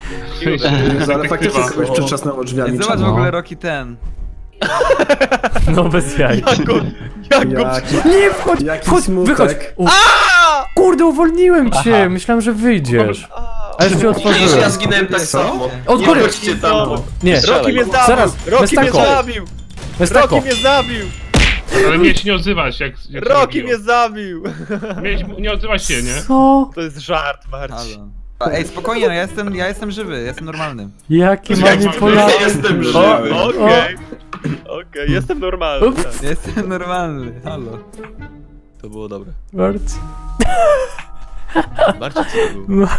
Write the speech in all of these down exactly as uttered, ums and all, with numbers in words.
Ale faktycznie kogoś przeczesnęło drzwiami. Zobacz w ogóle Rocky ten. No bez jaj. Jak go... Jak go... Nie, wchodź, wchodź, wychodź. Kurde, uwolniłem cię, myślałem, że wyjdziesz. Ale już cię otworzyłem. Ja zginąłem tak samo. Od góry. Nie tam. Nie, Rocky mnie zabił! zaraz, Rocky mnie zabił! Rocky mnie zabił! Ale miałeś nie odzywać, jak... jak Rocky mnie zabił! Miałeś nie odzywać się, nie? Co? To jest żart, Marcin. Ej, spokojnie, no ja jestem, ja jestem żywy, jestem normalny. Jaki manipulator. Jestem żywy. Okej, okej, jestem normalny. Jestem normalny, halo. To było dobre. Marcin. Marcin, co to było?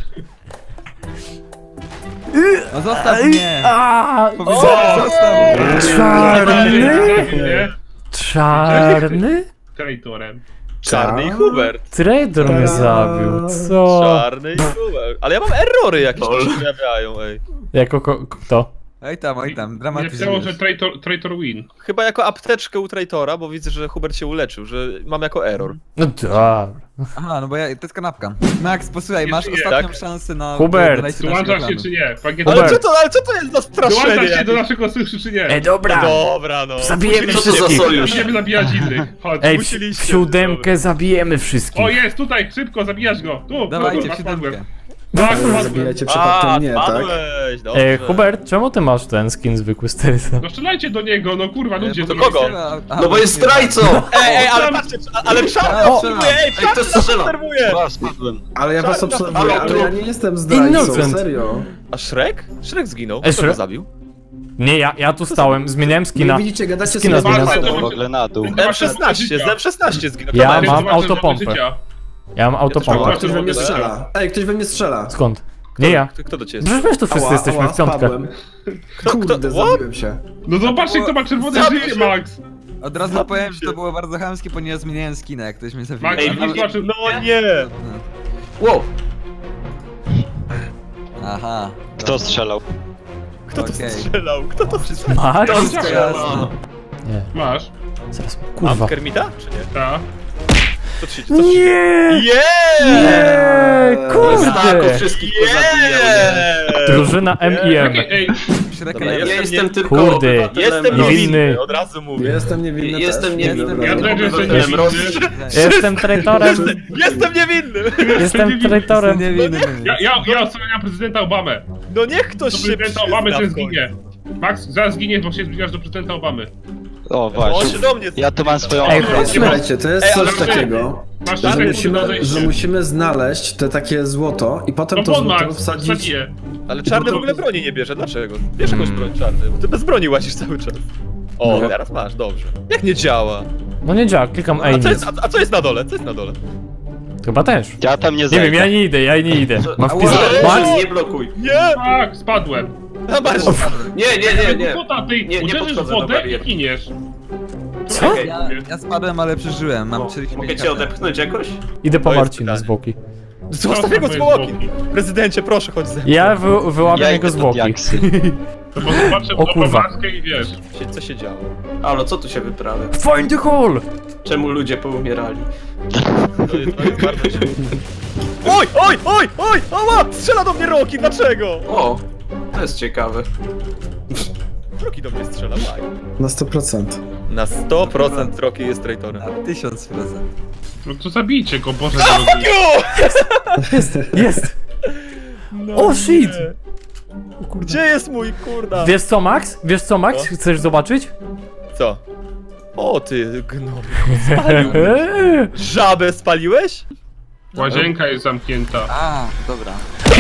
No zostaw mnie! Zostaw! Czarny? Czarny? Traitorem. Czarny i Hubert. Traitor mnie zabił, co? Czarny i Hubert. Ale ja mam errory jakieś, które się pojawiają, ej. Jako ko kto? Oj tam, oj tam, Nie dramatycznie. chciało, że traitor, traitor win. Chyba jako apteczkę u Traitora, bo widzę, że Hubert się uleczył, że mam jako error. No dobra. Aha, no bo ja, to jest kanapka. Max, posłuchaj, masz Nie, ostatnią tak? szansę na... Hubert! Dołączasz się czy nie? Pakiet... Ale co, to, ale co to jest za straszenie? Dołączasz się do naszego sojuszu czy nie? Ej, dobra! Dobra, no. Zabijemy Co to za wszystkich! sojusz? Idziemy zabijać innych. Chodź. Ej, w, Musieliście, w siódemkę zabijemy wszystkich! O jest, tutaj, szybko, zabijasz go. Tu, Dawajcie, tu, w siódemkę. Tak, Zabijajcie A, przypadkiem mnie, tak? spadłeś, dobrze. Ej, Hubert, czemu ty masz ten skin zwykły z Teresa? No strzelajcie do niego, no kurwa, ludzie, Do to kogo? No bo jest zdrajcą! Ej, ej, ale patrzcie, ale czarny O! obserwuje, ej, Ej, czarny to strzela! obserwuje! A, spadłem. Ale ja was Czarny- obserwuję, ale ale to- ja nie jestem zdrajcą, Innocent. serio. A Shrek? Shrek zginął, Ej, kto go Shrek? zabił? Nie, ja, ja tu stałem, zmieniałem Nie skina. widzicie, gadacie Skina sobie zmieniam. z Bardzo sobą. W ogóle na dół. M szesnaście, z M szesnaście zginął. Ja Kto ma- mam Zobaczę, że autopompę. życia. Ja mam O, autopompę. ktoś we mnie Dobra. strzela. Ej, ktoś we mnie strzela. Skąd? Nie ja. Kto, kto do ciebie Przecież wiesz, tu wszyscy Ała, jesteśmy ała, w piątkę. spadłem. Kto- Kurde, kto- what? zabiłem się. No zobaczcie, kto ma czerwone Zabił żyje, się. Max. Od razu powiem, że to było bardzo chamskie, ponieważ zmieniałem skina, jak ktoś mnie zabił. Max, Ej, nie zobaczył. No nie! Wow! Aha. Kto strzelał? Kto to Okej. strzelał? Kto to strzelał? Max? Kto Jasne. Nie. Masz? Zaraz, Mam kurwa. Kermita, czy nie? Ta. Co to się co to się- Nie! Yeah! Nie! Znaku Kurde! wszystkich pozabijał, nie? Drużyna M i M. Jakie- Ej, Shrek Dobra, Ja jestem jestem nie- tylko Kurde. obywatelem. Jestem niewinny. niewinny, od razu mówię. Jestem niewinny Jestem też. niewinny. Dobra. ja też jestem obywatelem niewinny. Jestem traitorem. Jestem niewinny! Jestem traitorem. Niewinny. Ja, ja, ja oceniam prezydenta Obamę. No niech ktoś Do się prezydenta Obamy, przyzna że w końcu. zginie. Max, zaraz zginie, bo się zbliżasz do prezydenta Obamy. O, On właśnie. się do mnie Ja tu mam swoją Ej, ochronę. Słuchajcie, to jest Ej, coś ale- takiego, Masz że sekundę do musimy, zejścia. że musimy znaleźć te takie złoto i potem No to bon, złoto Max, wsadzić... zabiję. Ale czarny w ogóle broni nie bierze, dlaczego? Bierz jakąś broń czarny, bo ty bez broni łazisz cały czas. O, No. teraz masz, dobrze. Jak nie działa? No nie działa, klikam A A i co, nic. jest, a, a co jest na dole? Co jest na dole? Chyba też. Ja tam nie Nie zejdę. wiem, ja nie idę, ja nie idę. Mam Co- wpisać. Ej, Max? Nie blokuj. Nie! Tak, spadłem. A masz! Nie, nie, nie, nie. Kota, ty Nie, nie uderzysz w podchodzę do wodę i bariery. giniesz. Co? Okej. Ja, ja spadłem, ale przeżyłem, mam O, czterdzieści Mogę pięć cię K P. odepchnąć jakoś? Idę po To jest Marcina z pytanie. boki. Zostaw jego zwłoki! Prezydencie, proszę, chodź ze mną. Ja wy, wyłamiam Ja jego idę pod zwłoki. jaksy. To bo zobaczę O w kurwa. maskę i wiesz. Się- Co się działo? Halo, co tu się wyprawia? Find the hole! Czemu ludzie poumierali? To jest, to jest bardzo się... Oj, oj, oj, oj! Ała! Strzela do mnie Rocky, dlaczego? O, to jest ciekawe. Rocky do mnie strzela, fajnie. Na sto procent. Na sto procent Rocky jest traitorem. Na tysiąc procent. No to zabijcie go, Boże A, drogi. fuck you! Jest, jest! No O, shit! nie. Gdzie jest mój kurda? Wiesz co, Max? Wiesz co, Max? No. Chcesz zobaczyć? Co? O ty gnoj. Żabę spaliłeś? Łazienka jest zamknięta. A, dobra.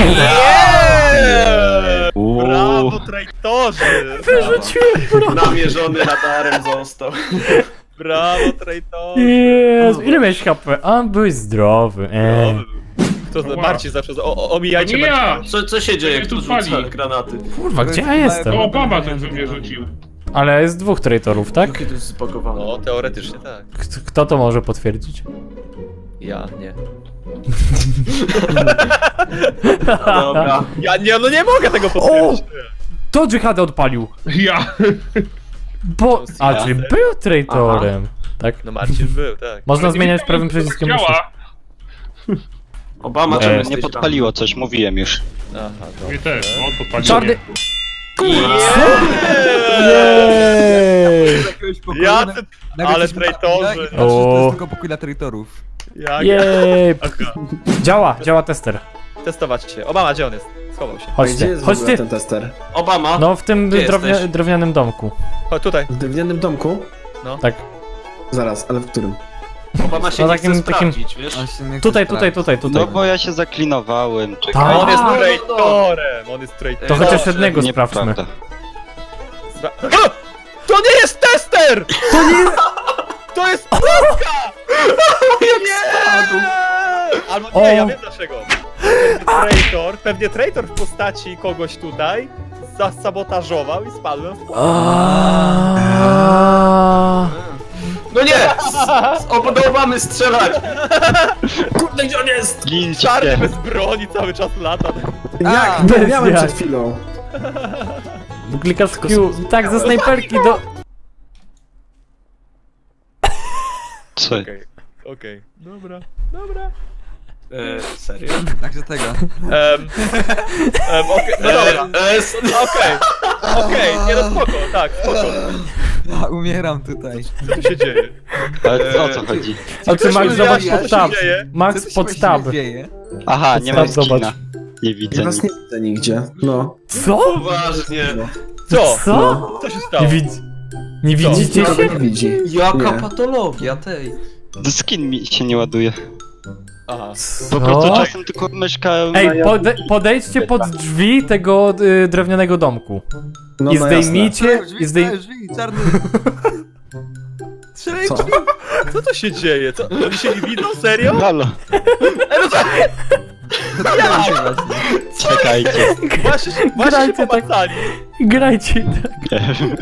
Eee! Uuu. Brawo, traitorzy! Wyrzuciłem! Namierzony radarem został. Brawo, traitorzy! Jezu, ile miałeś H P? A, byłeś zdrowy. Eee. Kto za Marcin zawsze... O, o, omijajcie To nie ja! Marcina. Co, co się dzieje, Tu kto rzuca pali. granaty? Kurwa, gdzie ja jestem? To Obama ten, co mnie rzucił. Ale jest dwóch traitorów, tak? Jakie to jest zbagowane? No, teoretycznie tak. K- Kto to może potwierdzić? Ja nie. No, dobra. Ja nie, no nie mogę tego potwierdzić. To dżihadę odpalił! Ja! Bo... A, czyli był traitorem. Tak? No Marcin był, tak. Można Ale nie zmieniać wiedziałem, prawym jak to przyciskiem myszy. działa. Obama, E, czemu Nie jesteś podpaliło coś, mówiłem już. Aha, I dobra. też, on podpalił. Czarny... Jej! Jacy... Ale traitorzy! O. To jest tylko pokój dla traitorów. Jak... Jej! Aha. Działa, działa tester. Testować się. Obama, gdzie on jest? Schował się. Gdzie Chodźcie, jest w ogóle chodźcie. ten tester? Obama? No w tym Gdzie drewnia, jesteś? drewnianym domku. Chodź tutaj. W drewnianym domku? Tak. Zaraz, ale w którym? Obama się No nie takim- chce takim- sprawdzić, wiesz? On się nie chce Tutaj, tutaj, sprawdzić. tutaj, tutaj. No bo ja się zaklinowałem, czekaj. Tak. On jest no, A, traitorem! On jest traitorem. To chociaż Dobrze, jednego sprawdźmy. Nieprawda. Spra- O! To nie jest tester! To nie... To jest pułapka! Nie! Albo nie, O. ja wiem dlaczego. Pewnie traitor, pewnie traitor w postaci kogoś tutaj zasabotażował i spadłem w pułapkę. Aaaa. No nie! O, do Obamy strzelać! Kurde, gdzie on jest? Gincie Czarny się. bez broni cały czas lata. Jak? bez Miałem jaj. przed chwilą. Klikasz Q. Tak, ze snajperki do... Co? Okej, okej. Dobra, dobra. E, serio? Także tego. Um, um, okej, no dobra. E, e, s- Okej, okej, nie no spoko, tak, spoko. Ja umieram tutaj. Co tu się dzieje? Ale o co chodzi? A ty Max mi zobacz wyjaśnić, pod co się tab. dzieje? Co Max tu się pod właściwie tab. dzieje? Aha, nie ma Zobacz. skina. Nie Ja widzę. was nie widzę nigdzie. No. Co? Poważnie. Co? Co? Co się stało? Nie, widz... nie widzicie Nikogo się? nie widzi. Jaka Nie. patologia tej. Skin mi się nie ładuje. Aha. Po prostu Co? czasem tylko myszka... Ej, pode podejdźcie pod drzwi tego y, drewnianego domku. No, I no zdejmijcie... Drzwi, I zdej... drzwi, czarny. Strzelaj jasne. drzwi. Co? Co to się dzieje? Co? Oni się nie widzą? Serio? Halo, Zatrzymaj się właśnie. czekajcie. Właśnie, właśnie się Grajcie tak. pomacali. Grajcie tak.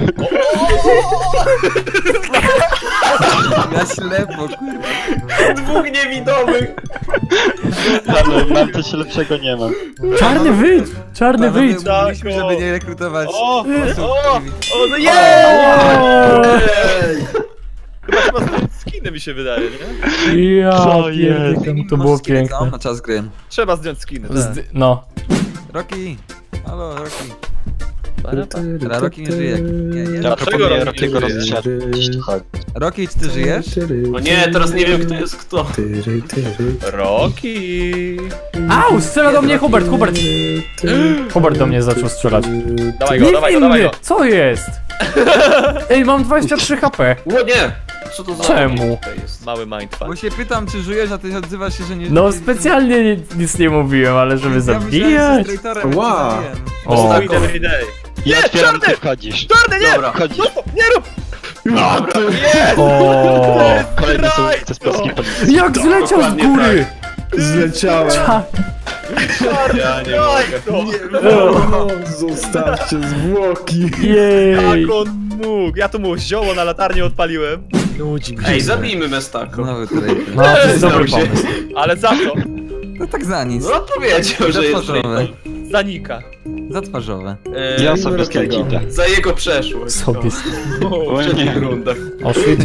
Ja ślepo, kurwa. Dwóch niewidomych. Halo, mam coś lepszego nie mam. Czarny wyjdź! Czarny wyjdź! Mówiliśmy, żeby nie rekrutować O, osób. o, o, no jest! Ej! Chyba trzeba zdjąć skiny, mi się wydaje, nie? Ja Co pierdolę, to było piękne. Na czas gry. Trzeba zdjąć skiny. Tak. Zd no. Rocky. Halo, Rocky. Para, Dobra, Rocky nie żyje. Nie, nie. Ja Dlaczego proponuję Rocky Rockiego nie żyje? rozstrzelić. Chodź. Rocky, czy ty żyjesz? O nie, teraz nie wiem kto jest kto. Tyry, tyry, Rocky! Au! Strzela do mnie Hubert, Hubert! Hubert do mnie zaczął strzelać. Dawaj go, dawaj go, dawaj Niewinny! go! Co jest? Ej, mam dwadzieścia trzy H P. O nie! Co to za... Czemu? To jest? Mały mindfuck. Bo się pytam, czy żyjesz, a ty odzywasz się, że nie No żyjesz. specjalnie ni nic nie mówiłem, ale żeby Ja myślałem, że zabijać. jesteś traitorem, Wow. ja cię zabiłem. O, Sweet every day. Ja Nie, otwieram, czarny! ty wchodzisz. Czarny, nie! Dobra. Wchodzisz. Nie rób! Dobra, jest! o. Kolejny Raj, sukces polskiej policji. Jak zleciał z dokładnie góry! Zleciałem. Cza- Ja nie mogę. O, zostawcie zwłoki. Jej! Jak on mógł? Ja tu mu zioło na latarnię odpaliłem. Ej, zabijmy Mestako. Znowu traitor. No, to jest dobry Znał się. pomysł. Ale za co? No tak za nic. No powiedział, że jest Zatwarzowe. traitor. Zanika. Zatwarzowe. E, Ja sobie Rockiego. idę. Za jego przeszłość. Sobie. O, w przednich rundach. O shit.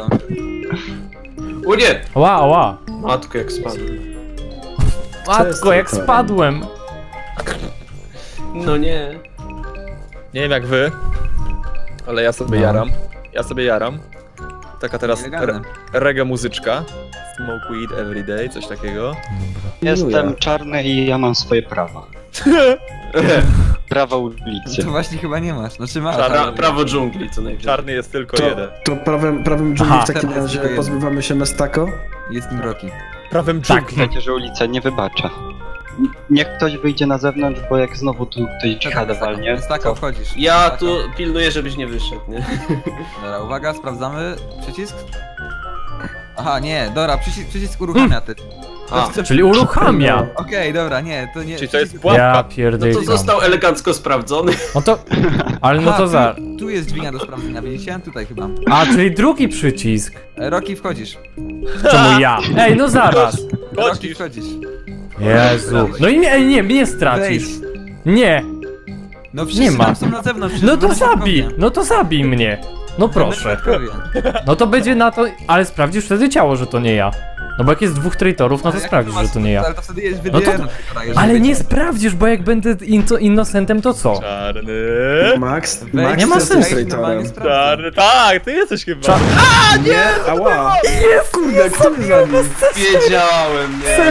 O nie! Ła, ła. Matko jak spadł. Matko, jak spadłem. No nie. Nie wiem jak wy, ale ja sobie No. jaram. Ja sobie jaram. Taka teraz re Nielegalne. reggae muzyczka. Smoke weed every day, coś takiego. Jestem czarny i ja mam swoje prawa. Prawa ulicy. To właśnie chyba nie masz. Znaczy masz. Czarny. ale- Pra, prawo dżungli co najwyżej. Czarny jest tylko To, jeden. to prawem, prawem dżungli Aha. w takim Teraz razie tylko jeden. pozbywamy się Mestako? Jest nim Rocky. Prawem Tak. dżungli. Przecież ulica nie wybacza. Niech ktoś wyjdzie na zewnątrz, bo jak znowu tu ktoś dżihadę walnie, Jest taka, to wchodzisz. Ja Taka. tu pilnuję, żebyś nie wyszedł, nie? Dobra, uwaga, sprawdzamy. Przycisk? Aha, nie, dobra, przycisk, przycisk uruchamia ty. A, Co- Czyli uruchamia. Okej, dobra, nie, to nie. Czyli to jest przycisk- pułapka. Ja no pierdolę. to został elegancko sprawdzony. No to... Ale no Aha, to za... Tu, tu jest dźwignia do sprawdzenia, widzicie? Tutaj chyba. A, czyli drugi przycisk. E, Rocky, wchodzisz. Czemu ja? Ej, no zaraz. Rocky, Chodzisz. wchodzisz. Jezu. No i nie, ej, nie, mnie stracisz. Wejdź. Nie. No wszyscy Nie ma. tam są na zewnątrz. No to wszyscy zabij. będą No to zabij mnie. No świadkowie. proszę. Będą świadkowie. No to będzie na to... Ale sprawdzisz wtedy ciało, że to nie ja. No bo jak jest dwóch traitorów, no to Ale jak sprawdzisz, masz- że to nie ja. Ale to wtedy jest No to- wybierny. Ale nie sprawdzisz, bo jak będę inco, innocentem, to co? Czarny. Max, Wejdź, Max nie ma jest sensu. traitorem. Czarny, tak, ty jesteś chyba. Czar- Nie, ała! Kurde, kto mnie zabił? Wiedziałem, nie.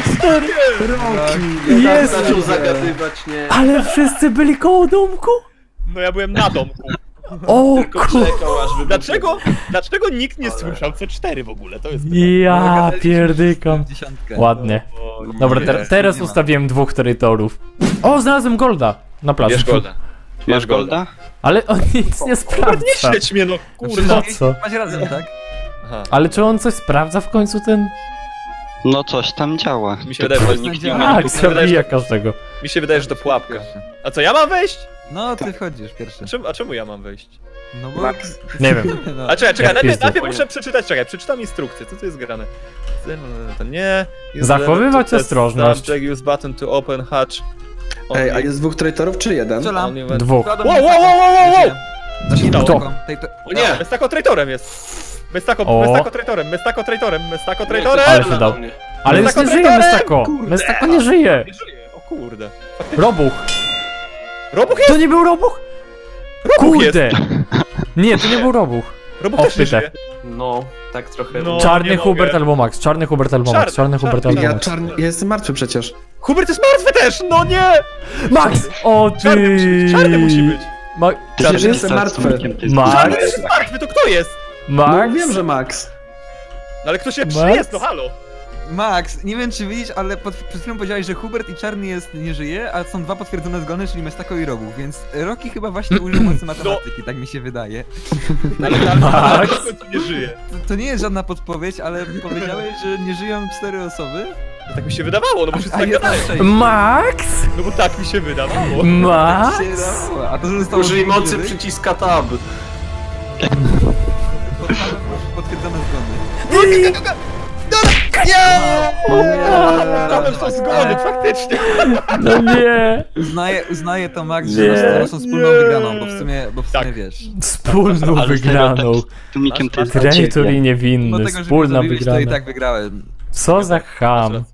Roki! Jest! Zaczął zagadywać, nie. Ale wszyscy byli koło domku? No ja byłem na domku. O Tylko kur... czekał, aż wybuchnie. Dlaczego, dlaczego nikt nie słyszał C cztery w ogóle? To jest pytanie. Ja pierdykam. Dziesiątkę. Ładnie. O, nie. Dobra, te, teraz nie ma. ustawiłem dwóch traitorów. O, znalazłem Golda na plaży. Bierz Golda. Masz golda? Ale on nic nie Nie sprawdza. śledź mnie, no kurwa. Po co? Masz rację, tak? Aha. Ale czy on coś sprawdza w końcu ten... No coś tam działa. Mi się wydaje, że Tylko to nikt nie działa. ma. Tak, mi się wydaje, zabija że- każdego. Mi się wydaje, że to pułapka. A co, ja mam wejść? No, ty wchodzisz pierwszy. A czemu, a czemu ja mam wejść? No bo... Max. Nie wiem. No. A czekaj, czekaj, Jak najpierw, pizdu. najpierw muszę przeczytać, czekaj, przeczytam instrukcję, co tu jest grane? To nie... Use Zachowywać lever to test ostrożność. subject, use button to open hatch. Ej, a jest dwóch traitorów czy jeden? Strzelam. Only when- Dwóch. Wow, Wow, wow, wow, wow, wow, wow! Zacznij Kto? taką, tej- to- O nie! Mestako traitorem jest! Mestako, O. Mestako traitorem, Mestako traitorem, Mestako Nie, traitorem! Ale się dał. Ale już Mestako nie żyje traitorem! Mestako! Kurde. Mestako nie żyje! Nie żyje, o kurde. Robuch! Robuch jest! To nie był Robuch? Robuch jest! Kurde! Nie, to nie był Robuch. Robuch O, też nie pyta. żyje. No, tak trochę. No. Czarny nie Hubert mogę. albo Max, czarny Hubert albo Max, Czarny, czarny Hubert czarny. albo Ja, Max. czarny, ja jestem martwy przecież. Hubert jest martwy też, no nie! Max! O ty! Czarny musi być, czarny musi być. Ma... Przecież Czarny jestem jest martwy. słownikiem, to jest Max? Czarny też jest martwy, to kto jest? No Max? wiem, że Max. No ale kto się Max? przyjest, no halo! Max, nie wiem czy widzisz, ale pod, przed chwilą powiedziałeś, że Hubert i Czarny jest, nie żyje, a są dwa potwierdzone zgony, czyli Mestako i Robuch, więc Rocky chyba właśnie użył mocy matematyki, tak mi się wydaje. Ale ale- Max? ale w końcu nie żyje. To, to nie jest żadna podpowiedź, ale powiedziałeś, że nie żyją cztery osoby, No tak mi się wydawało, no bo wszyscy a tak jedna gadają. sześć. Max? No bo tak mi się wydawało. Max? Się dało. A to, że zostało Użyj dwóch mocy żywych, przyciska tab. to same potwierdzone zgony. Tam są zgony, faktycznie. No nie! Uznaję, uznaję to Max, że masz tą wspólną wygraną, bo w sumie, bo w sumie Tak. wiesz. Wspólną Ale wygraną. Tłumikiem to jest Traitor i ciebie. niewinny, Mimo tego, że mnie wspólna zabiłeś, to i wygrana. tak wygrałem. Co za ham.